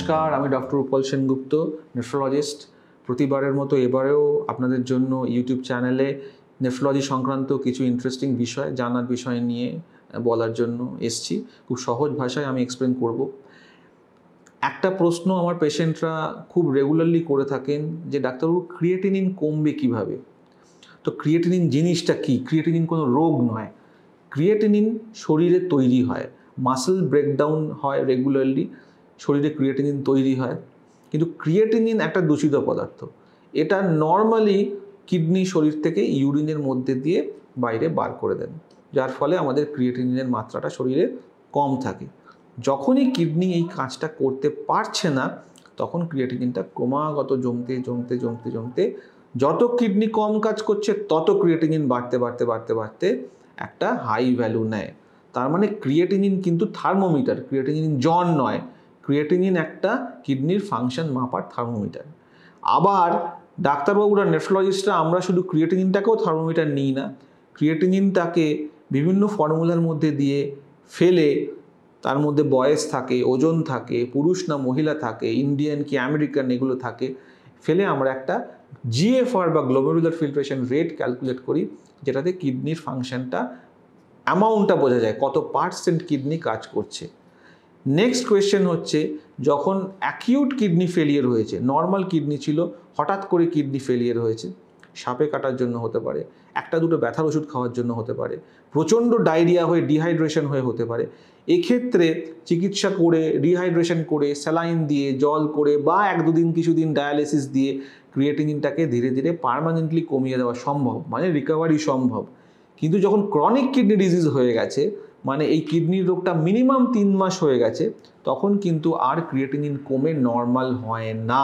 নমস্কার, আমি doctor Utpal Sengupta, nephrologist. প্রতিবারের মতো এবারেও আপনাদের জন্য ইউটিউব চ্যানেলে নেফ্রোলজি সংক্রান্ত কিছু ইন্টারেস্টিং বিষয় জানার বিষয় নিয়ে বলার জন্য এসছি। খুব সহজ ভাষায় আমি এক্সপ্লেন করব। একটা প্রশ্ন আমার পেশেন্টরা খুব রেগুলারলি করে থাকেন যে ডাক্তারবাবু, ক্রিয়েটিনিন কমবে কিভাবে? তো ক্রিয়েটিনিন জিনিসটা কি? ক্রিয়েটিনিন কোনো রোগ নয়। ক্রিয়েটিনিন শরীরে তৈরি হয়, মাসেল ব্রেকডাউন হয় রেগুলারলি, শরীরে ক্রিয়েটিনিন তৈরি হয়। কিন্তু ক্রিয়েটিনিন একটা দূষিত পদার্থ। এটা নর্মালি কিডনি শরীর থেকে ইউরিনের মধ্যে দিয়ে বাইরে বার করে দেন, যার ফলে আমাদের ক্রিয়েটিনিনের মাত্রাটা শরীরে কম থাকে। যখনই কিডনি এই কাজটা করতে পারছে না, তখন ক্রিয়েটিনিনটা ক্রমাগত জমতে জমতে জমতে জমতে যত কিডনি কম কাজ করছে তত ক্রিয়েটিনিন বাড়তে বাড়তে বাড়তে বাড়তে একটা হাই ভ্যালু নেয়। তার মানে ক্রিয়েটিনিন কিন্তু থার্মোমিটার, ক্রিয়েটিনিন জন নয়। ক্রিয়েটিনিন একটা কিডনির ফাংশন মাপার থার্মোমিটার। আবার ডাক্তারবাবুরা, নেফ্রোলজিস্টরা, আমরা শুধু ক্রিয়েটিনিনটাকেও থার্মোমিটার নিই না। ক্রিয়েটিনিনটাকে বিভিন্ন ফর্মুলার মধ্যে দিয়ে ফেলে, তার মধ্যে বয়স থাকে, ওজন থাকে, পুরুষ না মহিলা থাকে, ইন্ডিয়ান কি আমেরিকান এগুলো থাকে, ফেলে আমরা একটা জিএফআর বা গ্লোমেরুলার ফিল্ট্রেশন রেট ক্যালকুলেট করি, যেটাতে কিডনির ফাংশনটা অ্যামাউন্টটা বোঝা যায়, কত পার্সেন্ট কিডনি কাজ করছে। নেক্সট কোয়েশ্চেন হচ্ছে, যখন অ্যাকিউট কিডনি ফেলিয়ার হয়েছে, নর্মাল কিডনি ছিল, হঠাৎ করে কিডনি ফেলিয়ার হয়েছে, সাপে কাটার জন্য হতে পারে, একটা দুটো ব্যথার ওষুধ খাওয়ার জন্য হতে পারে, প্রচণ্ড ডায়রিয়া হয়ে ডিহাইড্রেশন হয়ে হতে পারে। এক্ষেত্রে চিকিৎসা করে, রিহাইড্রেশন করে, স্যালাইন দিয়ে, জল করে বা এক দুদিন কিছুদিন ডায়ালিসিস দিয়ে ক্রিয়েটিনিনটাকে ধীরে ধীরে পার্মানেন্টলি কমিয়ে দেওয়া সম্ভব, মানে রিকভারি সম্ভব। কিন্তু যখন ক্রনিক কিডনি ডিজিজ হয়ে গেছে, মানে এই কিডনির রোগটা মিনিমাম 3 মাস হয়ে গেছে, তখন কিন্তু আর ক্রিয়েটিনিন কমে নর্মাল হয় না।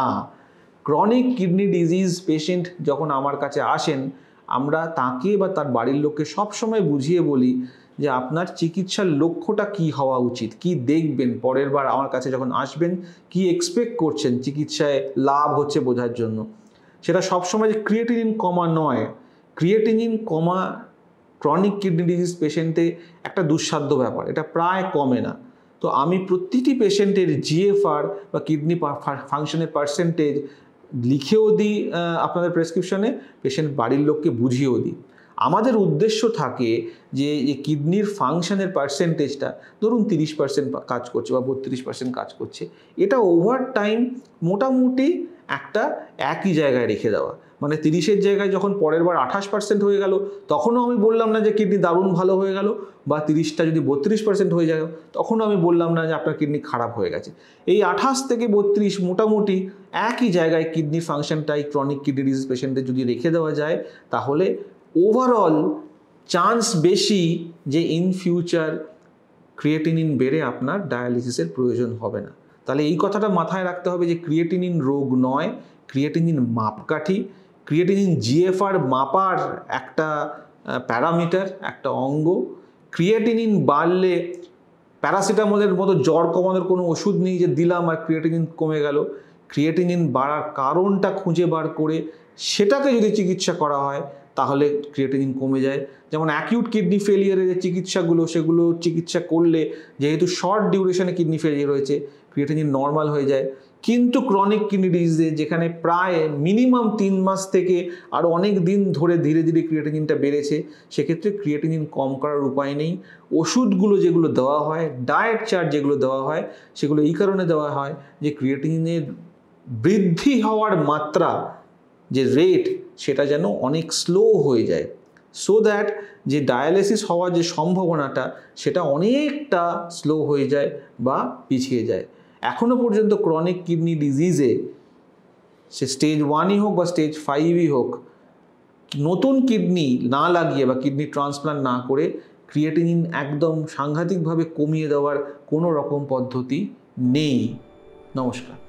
ক্রনিক কিডনি ডিজিজ পেশেন্ট যখন আমার কাছে আসেন, আমরা তাকে বা তার বাড়ির লোককে সবসময় বুঝিয়ে বলি যে আপনার চিকিৎসার লক্ষ্যটা কি হওয়া উচিত, কি দেখবেন পরের বার আমার কাছে যখন আসবেন, কি এক্সপেক্ট করছেন চিকিৎসায় লাভ হচ্ছে বোঝার জন্য। সেটা সবসময় যে ক্রিয়েটিনিন কমা নয়। ক্রিয়েটিনিন কমা ক্রনিক কিডনি ডিজিজ পেশেন্টে একটা দুঃসাধ্য ব্যাপার, এটা প্রায় কমে না। তো আমি প্রতিটি পেশেন্টের জিএফআর বা কিডনি ফাংশনের পার্সেন্টেজ লিখেও দিই আপনাদের প্রেসক্রিপশনে, পেশেন্ট বাড়ির লোককে বুঝিয়েও দিই। আমাদের উদ্দেশ্য থাকে যে কিডনির ফাংশনের পার্সেন্টেজটা ধরুন 30% কাজ করছে বা 32% কাজ করছে, এটা ওভার টাইম মোটামুটি একটা একই জায়গায় রেখে দেওয়া। মানে 30-এর জায়গায় যখন পরের বার 28% হয়ে গেল, তখনও আমি বললাম না যে কিডনি দারুণ ভালো হয়ে গেল, বা 30টা যদি 32% হয়ে যায় তখনও আমি বললাম না যে আপনার কিডনি খারাপ হয়ে গেছে। এই 28 থেকে 32 মোটামুটি একই জায়গায় কিডনি ফাংশনটাই ক্রনিক কিডনি ডিজিজ পেশেন্টদের যদি রেখে দেওয়া যায়, তাহলে ওভারঅল চান্স বেশি যে ইন ফিউচার ক্রিয়েটিনিন বেড়ে আপনার ডায়ালিসিসের প্রয়োজন হবে না। তাহলে এই কথাটা মাথায় রাখতে হবে যে ক্রিয়েটিনিন রোগ নয়, ক্রিয়েটিনিন মাপকাঠি। ক্রিয়েটিনিন জিএফআর মাপার একটা প্যারামিটার, একটা অঙ্গ। ক্রিয়েটিনিন বাড়লে প্যারাসিটামলের মতো জ্বর কমানোর কোনো ওষুধ নেই যে দিলাম আর ক্রিয়েটিনিন কমে গেল। ক্রিয়েটিনিন বাড়ার কারণটা খুঁজে বার করে সেটাকে যদি চিকিৎসা করা হয়, তাহলে ক্রিয়েটিনিন কমে যায়। যেমন অ্যাকিউট কিডনি ফেলিয়ারের যে চিকিৎসাগুলো, সেগুলো চিকিৎসা করলে যেহেতু শর্ট ডিউরেশনে কিডনি ফেলিয়ার হয়েছে, ক্রিয়েটিনিন নর্মাল হয়ে যায়। কিন্তু ক্রনিক কিডনি ডিজিজে, যেখানে প্রায় মিনিমাম 3 মাস থেকে আরও অনেক দিন ধরে ধীরে ধীরে ক্রিয়েটিনিনটা বেড়েছে, সেক্ষেত্রে ক্রিয়েটিনিন কম করার উপায় নেই। ওষুধগুলো যেগুলো দেওয়া হয়, ডায়েট চার্ট যেগুলো দেওয়া হয়, সেগুলো এই কারণে দেওয়া হয় যে ক্রিয়েটিনিনের বৃদ্ধি হওয়ার মাত্রা, যে রেট, সেটা যেন অনেক স্লো হয়ে যায়, সো দ্যাট যে ডায়ালিসিস হওয়ার যে সম্ভাবনাটা সেটা অনেকটা স্লো হয়ে যায় বা পিছিয়ে যায়। এখনও পর্যন্ত ক্রনিক কিডনি ডিজিজে, সে স্টেজ 1ই হোক বা স্টেজ 5ই হোক, নতুন কিডনি না লাগিয়ে বা কিডনি ট্রান্সপ্লান্ট না করে ক্রিয়েটিনিন একদম সাংঘাতিকভাবে কমিয়ে দেওয়ার কোনো রকম পদ্ধতি নেই। নমস্কার।